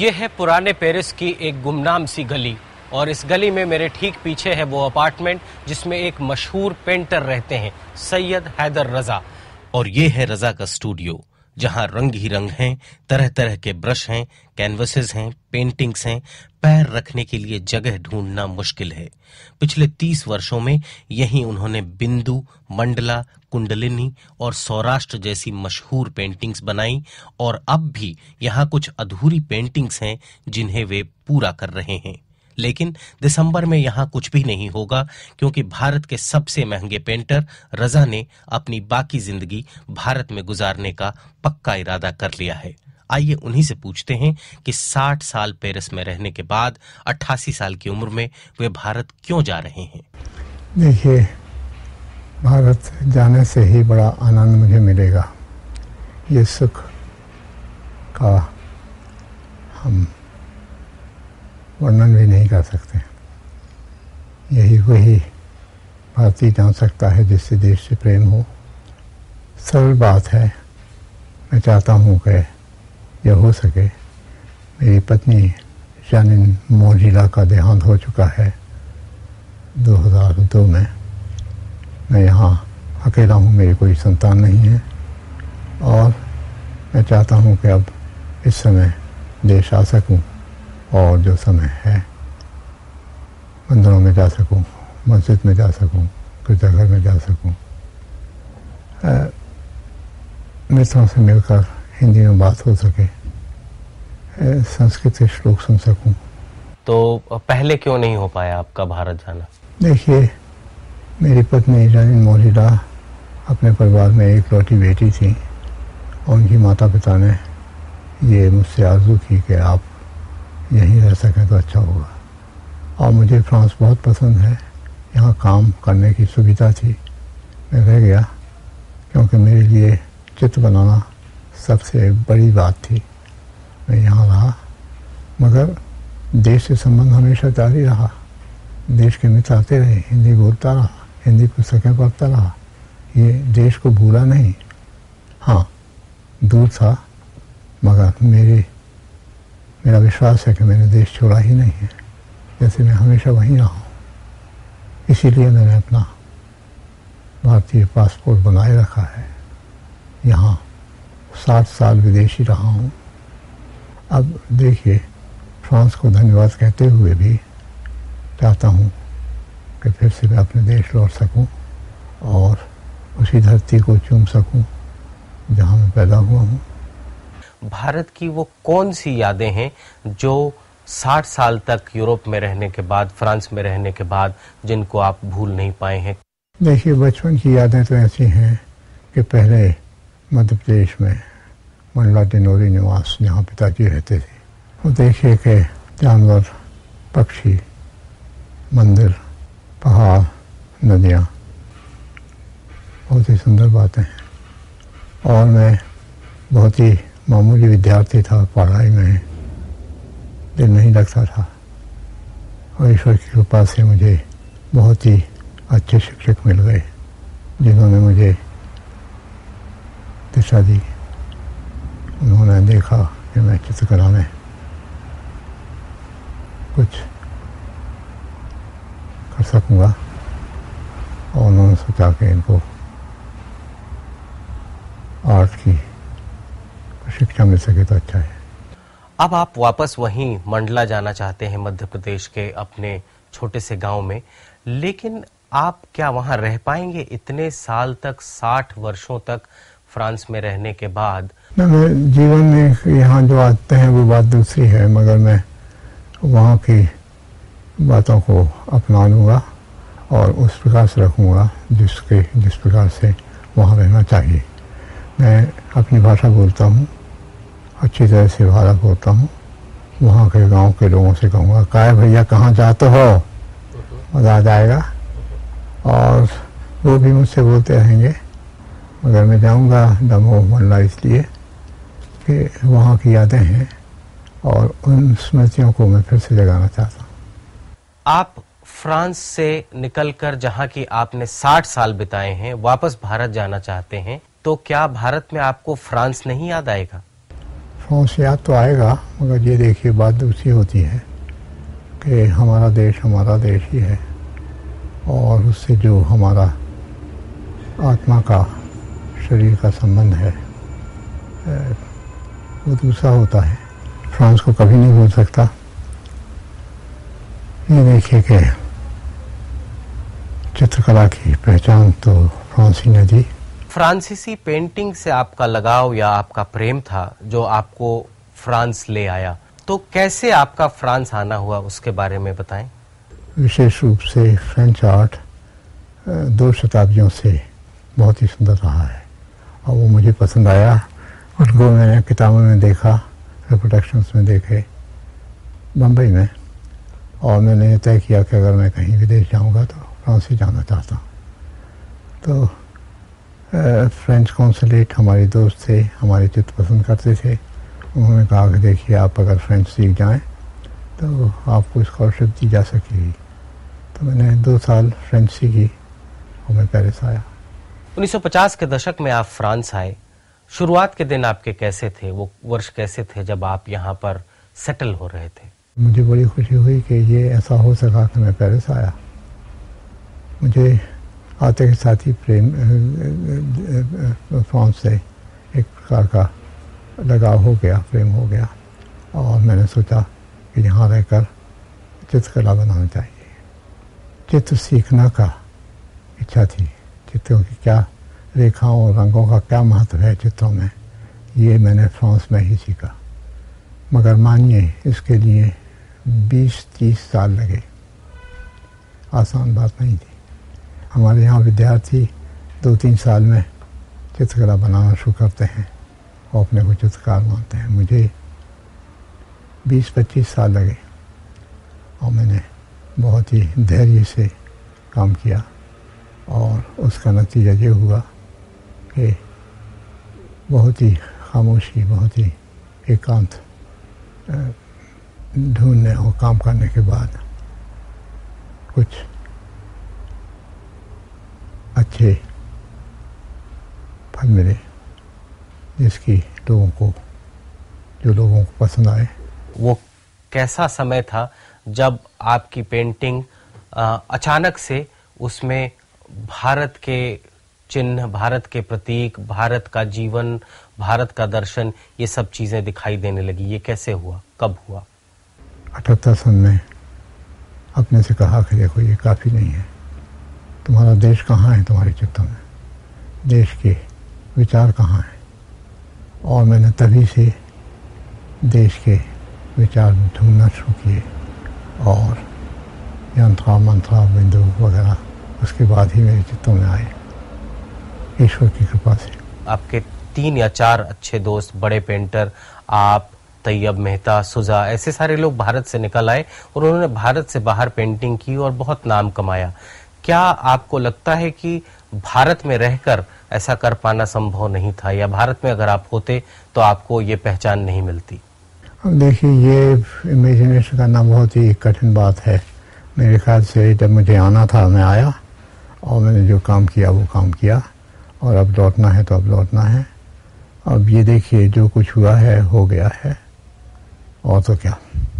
ये है पुराने पेरिस की एक गुमनाम सी गली और इस गली में मेरे ठीक पीछे है वो अपार्टमेंट जिसमें एक मशहूर पेंटर रहते हैं, सैयद हैदर रजा। और ये है रजा का स्टूडियो, जहां रंग ही रंग हैं, तरह तरह के ब्रश हैं, कैनवसेस हैं, पेंटिंग्स हैं। पैर रखने के लिए जगह ढूंढना मुश्किल है। पिछले 30 वर्षों में यहीं उन्होंने बिंदु, मंडला, कुंडलिनी और सौराष्ट्र जैसी मशहूर पेंटिंग्स बनाई और अब भी यहाँ कुछ अधूरी पेंटिंग्स हैं जिन्हें वे पूरा कर रहे हैं। लेकिन दिसंबर में यहाँ कुछ भी नहीं होगा, क्योंकि भारत के सबसे महंगे पेंटर रजा ने अपनी बाकी जिंदगी भारत में गुजारने का पक्का इरादा कर लिया है। आइए उन्हीं से पूछते हैं कि 60 साल पेरिस में रहने के बाद 88 साल की उम्र में वे भारत क्यों जा रहे हैं। देखिए, भारत जाने से ही बड़ा आनंद मुझे मिलेगा। ये सुख का हम वर्णन भी नहीं कर सकते। यही वही भारतीय जान सकता है जिससे देश से प्रेम हो। सरल बात है, मैं चाहता हूँ कि यह हो सके। मेरी पत्नी जानिन मोजिला का देहांत हो चुका है 2002 में। मैं यहाँ अकेला हूँ, मेरी कोई संतान नहीं है और मैं चाहता हूँ कि अब इस समय देश आ सकूँ और जो समय है मंदिरों में जा सकूं, मस्जिद में जा सकूं, गिरजाघर में जा सकूं, मित्रों से मिलकर हिंदी में बात हो सके, संस्कृत के श्लोक सुन सकूं। तो पहले क्यों नहीं हो पाया आपका भारत जाना? देखिए, मेरी पत्नी जानिन मोजिला अपने परिवार में एक लौटी बेटी थी और उनकी माता पिता ने ये मुझसे आरजू की कि आप यहीं रह सकें तो अच्छा होगा। और मुझे फ्रांस बहुत पसंद है, यहाँ काम करने की सुविधा थी, मैं रह गया क्योंकि मेरे लिए चित्र बनाना सबसे बड़ी बात थी। मैं यहाँ रहा, मगर देश से संबंध हमेशा जारी रहा। देश के मित्र आते रहे, हिंदी बोलता रहा, हिंदी पुस्तकें पढ़ता रहा, ये देश को भूला नहीं। हाँ, दूर था, मगर मेरा विश्वास है कि मैंने देश छोड़ा ही नहीं है, जैसे मैं हमेशा वहीं रहा हूँ। इसीलिए मैंने अपना भारतीय पासपोर्ट बनाए रखा है। यहाँ 60 साल विदेशी रहा हूँ। अब देखिए, फ्रांस को धन्यवाद कहते हुए भी चाहता हूँ कि फिर से मैं अपने देश लौट सकूँ और उसी धरती को चूम सकूँ जहाँ मैं पैदा हुआ हूँ। भारत की वो कौन सी यादें हैं जो 60 साल तक यूरोप में रहने के बाद, फ्रांस में रहने के बाद, जिनको आप भूल नहीं पाए हैं? देखिए, बचपन की यादें तो ऐसी हैं कि पहले मध्य प्रदेश में मंडला डिनोरी निवास, जहाँ पिताजी रहते थे, वो देखिए कि जानवर, पक्षी, मंदिर, पहाड़, नदियाँ, बहुत ही सुंदर बातें हैं। और मैं बहुत ही मामूली विद्यार्थी था, पढ़ाई में दिल नहीं लगता था और ईश्वर की कृपा से मुझे बहुत ही अच्छे शिक्षक मिल गए जिन्होंने मुझे दिशा दी। उन्होंने देखा कि मैं चित्रकला में कुछ कर सकूँगा और उन्होंने सोचा कि इनको आर्ट की शिक्षा मिल सके तो अच्छा है। अब आप वापस वहीं मंडला जाना चाहते हैं, मध्य प्रदेश के अपने छोटे से गांव में, लेकिन आप क्या वहां रह पाएंगे इतने साल तक, 60 वर्षों तक फ्रांस में रहने के बाद? मैं जीवन में यहाँ जो आते हैं वो बात दूसरी है, मगर मैं वहाँ की बातों को अपना लूँगा और उस प्रकार से रखूँगा जिस प्रकार से वहाँ रहना चाहिए। मैं अपनी भाषा बोलता हूँ, अच्छी तरह से भाषा बोलता हूँ। वहाँ के गांव के लोगों से कहूँगा, काय भैया कहाँ जाते हो, मज़ा आ जाएगा। और वो भी मुझसे बोलते रहेंगे। मगर मैं जाऊँगा दमोह मंडला इसलिए कि वहाँ की यादें हैं और उन स्मृतियों को मैं फिर से जगाना चाहता हूँ। आप फ्रांस से निकलकर जहाँ की आपने 60 साल बिताए हैं, वापस भारत जाना चाहते हैं, तो क्या भारत में आपको फ्रांस नहीं याद आएगा? फ्रांस याद तो आएगा, मगर ये देखिए बात दूसरी होती है कि हमारा देश ही है, और उससे जो हमारा आत्मा का, शरीर का संबंध है वो दूसरा होता है। फ्रांस को कभी नहीं भूल सकता। ये देखिए कि चित्रकला की पहचान तो फ्रांस ही ने दी। फ्रांसीसी पेंटिंग से आपका लगाव या आपका प्रेम था जो आपको फ्रांस ले आया, तो कैसे आपका फ्रांस आना हुआ उसके बारे में बताएं। विशेष रूप से फ्रेंच आर्ट 2 शताब्दियों से बहुत ही सुंदर रहा है और वो मुझे पसंद आया। उनको मैंने किताबों में देखा, रिप्रोडक्शंस में देखे बम्बई में, और मैंने तय किया कि अगर मैं कहीं विदेश जाऊंगा तो फ्रांस ही जाना चाहता हूँ। तो फ्रेंच कॉन्सुलेट हमारे दोस्त थे, हमारे चित्र पसंद करते थे। उन्होंने कहा कि देखिए आप अगर फ्रेंच सीख जाएं तो आपको स्कॉलरशिप दी जा सकेगी। तो मैंने 2 साल फ्रेंच सीखी और मैं पेरिस आया। 1950 के दशक में आप फ्रांस आए। शुरुआत के दिन आपके कैसे थे, वो वर्ष कैसे थे जब आप यहाँ पर सेटल हो रहे थे? मुझे बड़ी खुशी हुई कि ये ऐसा हो सका कि मैं पेरिस आया। मुझे आते के साथ ही प्रेम फ्रांस से एक प्रकार का लगाव हो गया, प्रेम हो गया, और मैंने सोचा कि यहाँ रहकर चित्रकला बनाना चाहिए। चित्र सीखने का इच्छा थी, चित्रों की क्या रेखाओं और रंगों का क्या महत्व है चित्रों में, ये मैंने फ्रांस में ही सीखा। मगर मानिए इसके लिए 20-30 साल लगे, आसान बात नहीं थी। हमारे यहाँ विद्यार्थी 2-3 साल में चित्रकला बनाना शुरू करते हैं और अपने को चित्रकार मानते हैं। मुझे 20-25 साल लगे और मैंने बहुत ही धैर्य से काम किया, और उसका नतीजा ये हुआ कि बहुत ही खामोशी, बहुत ही एकांत ढूंढने और काम करने के बाद कुछ अच्छे फल मिले, जिसकी लोगों को पसंद आए। वो कैसा समय था जब आपकी पेंटिंग अचानक से उसमें भारत के चिन्ह, भारत के प्रतीक, भारत का जीवन, भारत का दर्शन, ये सब चीजें दिखाई देने लगी? ये कैसे हुआ, कब हुआ? 78 सन में अपने से कहा कि देखो ये काफ़ी नहीं है, तुम्हारा देश कहाँ है तुम्हारे चित्रों में, देश के विचार कहाँ हैं। और मैंने तभी से देश के विचार ढूंढना शुरू किए, और यंत्रा मंत्रा बिंदु वगैरह उसके बाद ही मेरे चित्रों में आए, ईश्वर की कृपा से। आपके 3 या 4 अच्छे दोस्त, बड़े पेंटर, आप, तैयब मेहता, सुजा, ऐसे सारे लोग भारत से निकल आए और उन्होंने भारत से बाहर पेंटिंग की और बहुत नाम कमाया। क्या आपको लगता है कि भारत में रहकर ऐसा कर पाना संभव नहीं था, या भारत में अगर आप होते तो आपको ये पहचान नहीं मिलती? अब देखिए, ये इमेजिनेशन करना बहुत ही कठिन बात है। मेरे ख्याल से जब मुझे आना था मैं आया, और मैंने जो काम किया वो काम किया, और अब लौटना है तो अब लौटना है। अब ये देखिए जो कुछ हुआ है हो गया है, और तो क्या।